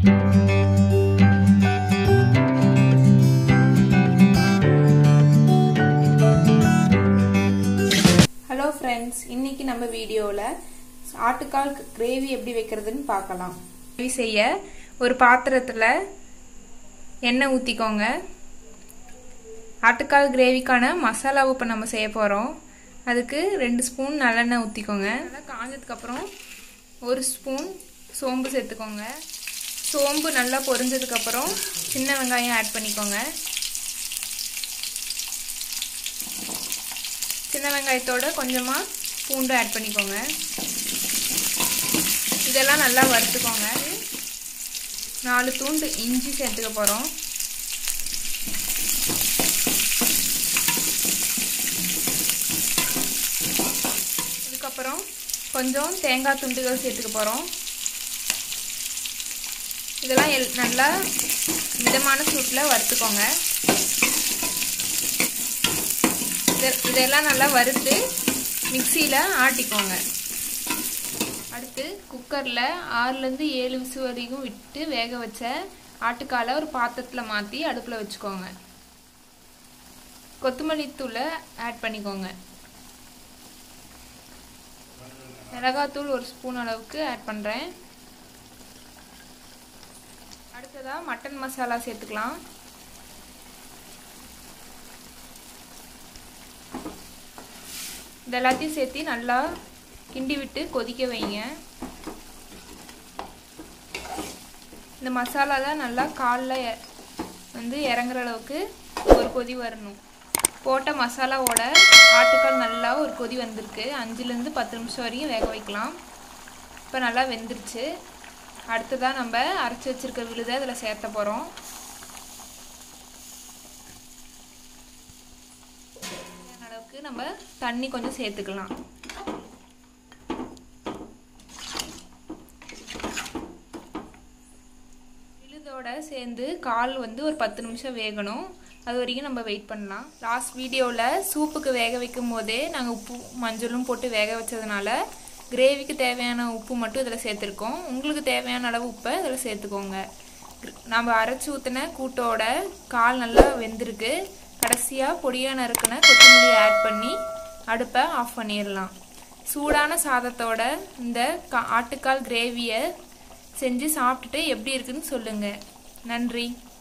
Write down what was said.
Hello friends, இன்னைக்கு நம்ம வீடியோவில் ஆட்டுக்கால் கிரேவி எப்படி வைக்கிறதுன்னு பார்க்கலாம். கிரேவி செய்ய ஒரு பாத்திரத்தில் எண்ணெய் ஊற்றிக்கோங்க. ஆட்டுக்கால் கிரேவிக்கான மசாலாவை இப்போ நம்ம செய்ய போகிறோம். அதுக்கு 2 ஸ்பூன் நல்லெண்ணெய் ஊற்றிக்கோங்க. நல்லா காஞ்சதுக்கப்புறம் 1 ஸ்பூன் சோம்பு சேர்த்துக்கோங்க. சோம்பு நல்லா பொரிஞ்சதுக்கப்புறம் சின்ன வெங்காயம் ஆட் பண்ணிக்கோங்க. சின்ன வெங்காயத்தோட கொஞ்சமாக பூண்டு ஆட் பண்ணிக்கோங்க. இதெல்லாம் நல்லா வறுத்துக்கோங்க. 4 துண்டு இஞ்சி சேர்த்துக்க போகிறோம். அதுக்கப்புறம் கொஞ்சம் தேங்காய் துண்டுகள் சேர்த்துக்க போகிறோம். இதெல்லாம் நல்லா மிதமான சூட்டில் வறுத்துக்கோங்க. இதெல்லாம் நல்லா வறுத்து மிக்சியில் ஆட்டிக்கோங்க. அடுத்து குக்கரில் 6லேருந்து 7 விசில் வரைக்கும் விட்டு வேக வச்ச ஆட்டுக்காலை ஒரு பாத்திரத்தில் மாற்றி அடுப்பில் வச்சுக்கோங்க. கொத்தமல்லி தூளை ஆட் பண்ணிக்கோங்க. மிளகாத்தூள் 1 ஸ்பூன் அளவுக்கு ஆட் பண்ணுறேன். அடுத்ததாக மட்டன் மசாலா சேர்த்துக்கலாம். இது எல்லாத்தையும் சேர்த்து நல்லா கிண்டி விட்டு கொதிக்க வைங்க. இந்த மசாலா தான் நல்லா காலில் வந்து இறங்குற அளவுக்கு ஒரு கொதி வரணும். போட்ட மசாலாவோட ஆட்டுக்கால் நல்லா ஒரு கொதி வந்திருக்கு. 5லேருந்து 10 நிமிஷம் வரைக்கும் வேக வைக்கலாம். இப்போ நல்லா வெந்துருச்சு. அடுத்ததாக நம்ம அரைச்சி வச்சிருக்க விழுதை இதில் சேர்த்த போகிறோம். அளவுக்கு நம்ம தண்ணி கொஞ்சம் சேர்த்துக்கலாம். விழுதோட சேர்ந்து கால் வந்து ஒரு 10 நிமிஷம் வேகணும். அது வரைக்கும் நம்ம வெயிட் பண்ணலாம். லாஸ்ட் வீடியோவில் சூப்புக்கு வேக வைக்கும் போதே நாங்கள் உப்பு மஞ்சளும் போட்டு வேக வச்சதுனால கிரேவிக்கு தேவையான உப்பு மட்டும் இதில் சேர்த்துருக்கோம். உங்களுக்கு தேவையான அளவு உப்பை இதில் சேர்த்துக்கோங்க. நம்ம அரைச்சி ஊற்றின கூட்டோட கால் நல்லா வெந்திருக்கு. கடைசியாக பொடியாக நறுக்குன கொத்தமல்லி ஆட் பண்ணி அடுப்பை ஆஃப் பண்ணிடலாம். சூடான சாதத்தோட இந்த ஆட்டுக்கால் கிரேவியை செஞ்சு சாப்பிட்டுட்டு எப்படி இருக்குன்னு சொல்லுங்கள். நன்றி.